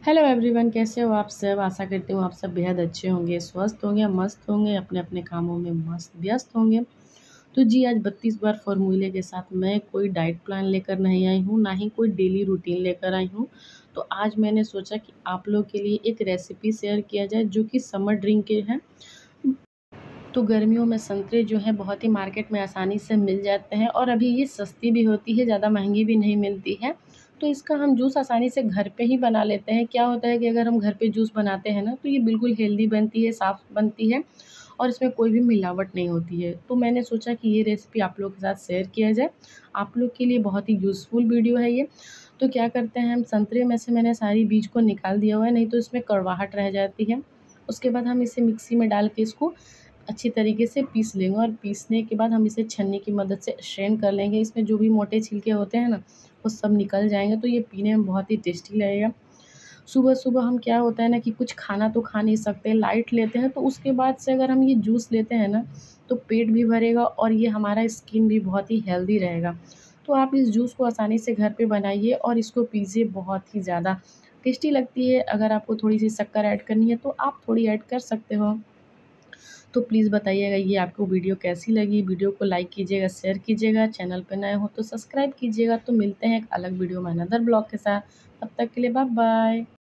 Hello everyone, कैसे हो आप सब। आशा करती हूँ आप सब बेहद अच्छे होंगे, स्वस्थ होंगे, मस्त होंगे, अपने अपने कामों में मस्त व्यस्त होंगे। तो जी, आज 32 बार फॉर्मूले के साथ मैं कोई डाइट प्लान लेकर नहीं आई हूँ, ना ही कोई डेली रूटीन लेकर आई हूँ। तो आज मैंने सोचा कि आप लोग के लिए एक रेसिपी शेयर किया जाए जो कि समर ड्रिंक के हैं। तो गर्मियों में संतरे जो हैं बहुत ही मार्केट में आसानी से मिल जाते हैं और अभी ये सस्ती भी होती है, ज़्यादा महंगी भी नहीं मिलती है। तो इसका हम जूस आसानी से घर पे ही बना लेते हैं। क्या होता है कि अगर हम घर पे जूस बनाते हैं ना, तो ये बिल्कुल हेल्दी बनती है, साफ़ बनती है और इसमें कोई भी मिलावट नहीं होती है। तो मैंने सोचा कि ये रेसिपी आप लोगों के साथ शेयर किया जाए। आप लोग के लिए बहुत ही यूज़फुल वीडियो है ये। तो क्या करते हैं, हम संतरे में से मैंने सारी बीज को निकाल दिया हुआ है, नहीं तो इसमें कड़वाहट रह जाती है। उसके बाद हम इसे मिक्सी में डाल के इसको अच्छी तरीके से पीस लेंगे और पीसने के बाद हम इसे छन्नी की मदद से स्ट्रेन कर लेंगे। इसमें जो भी मोटे छिलके होते हैं ना, वो सब निकल जाएँगे, तो ये पीने में बहुत ही टेस्टी लगेगा। सुबह-सुबह हम क्या होता है ना कि कुछ खाना तो खा नहीं सकते, लाइट लेते हैं, तो उसके बाद से अगर हम ये जूस लेते हैं ना, तो पेट भी भरेगा और ये हमारा स्किन भी बहुत ही हेल्दी रहेगा। तो आप इस जूस को आसानी से घर पे बनाइए और इसको पीजिए, बहुत ही ज़्यादा टेस्टी लगती है। अगर आपको थोड़ी-सी शक्कर ऐड करनी है, तो आप थोड़ी ऐड कर सकते हो। तो प्लीज़ बताइएगा ये आपको वीडियो कैसी लगी। वीडियो को लाइक कीजिएगा, शेयर कीजिएगा, चैनल पे नए हो तो सब्सक्राइब कीजिएगा। तो मिलते हैं एक अलग वीडियो में अनदर ब्लॉग के साथ। तब तक के लिए बाय बाय।